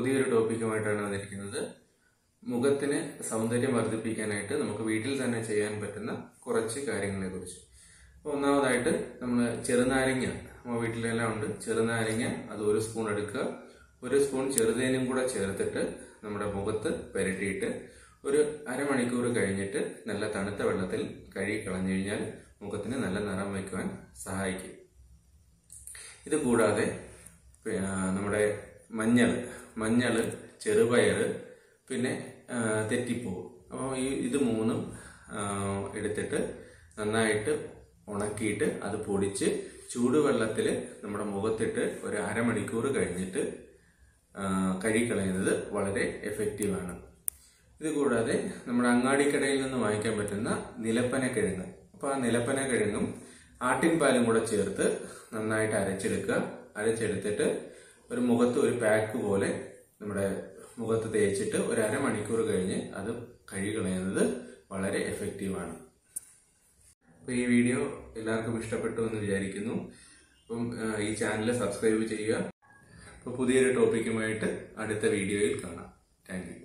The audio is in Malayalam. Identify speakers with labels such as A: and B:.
A: പുതിയൊരു ടോപ്പിക്കുമായിട്ടാണ് വന്നിരിക്കുന്നത്. മുഖത്തിന് സൗന്ദര്യം വർദ്ധിപ്പിക്കാനായിട്ട് നമുക്ക് വീട്ടിൽ തന്നെ ചെയ്യാൻ പറ്റുന്ന കുറച്ച് കാര്യങ്ങളെ കുറിച്ച്. ഒന്നാമതായിട്ട് നമ്മൾ ചെറുനാരങ്ങ, നമ്മുടെ വീട്ടിലെല്ലാം ഉണ്ട്. ചെറുനാരങ്ങ അത് 1 സ്പൂൺ എടുക്കുക. 1 സ്പൂൺ ചെറുതേനും കൂടെ ചേർത്തിട്ട് നമ്മുടെ മുഖത്ത് പുരട്ടിയിട്ട് ഒരു അരമണിക്കൂർ കഴിഞ്ഞിട്ട് നല്ല തണുത്ത വെള്ളത്തിൽ കഴുകി കളഞ്ഞു കഴിഞ്ഞാൽ മുഖത്തിന് നല്ല നിറം വയ്ക്കുവാൻ സഹായിക്കും. ഇത് കൂടാതെ നമ്മുടെ മഞ്ഞള്, ചെറുപയറ്, പിന്നെ തെറ്റിപ്പൂവ്. അപ്പോൾ ഇത് മൂന്നും എടുത്തിട്ട് നന്നായിട്ട് ഉണക്കിയിട്ട് അത് പൊടിച്ച് ചൂടുവെള്ളത്തിൽ നമ്മുടെ മുഖത്തിട്ട് ഒരു അരമണിക്കൂർ കഴിഞ്ഞിട്ട് കഴുകിക്കളയുന്നത് വളരെ എഫക്റ്റീവാണ്. ഇത് കൂടാതെ നമ്മുടെ അങ്ങാടിക്കടയിൽ നിന്ന് വാങ്ങിക്കാൻ പറ്റുന്ന നിലപ്പനക്കിഴങ്ങ്, അപ്പോൾ ആ നിലപ്പനക്കിഴങ്ങും ആട്ടിൻപാലും കൂടെ ചേർത്ത് നന്നായിട്ട് അരച്ചെടുത്തിട്ട് ഒരു മുഖത്ത് ഒരു പാക്ക് പോലെ നമ്മുടെ മുഖത്ത് തേച്ചിട്ട് ഒരു അരമണിക്കൂർ കഴിഞ്ഞ് അത് കഴുകിക്കളയുന്നത് വളരെ എഫക്റ്റീവാണ്. അപ്പോൾ ഈ വീഡിയോ എല്ലാവർക്കും ഇഷ്ടപ്പെട്ടു എന്ന് വിചാരിക്കുന്നു. അപ്പം ഈ ചാനൽ സബ്സ്ക്രൈബ് ചെയ്യുക. അപ്പോൾ പുതിയൊരു ടോപ്പിക്കുമായിട്ട് അടുത്ത വീഡിയോയിൽ കാണാം. Thank U.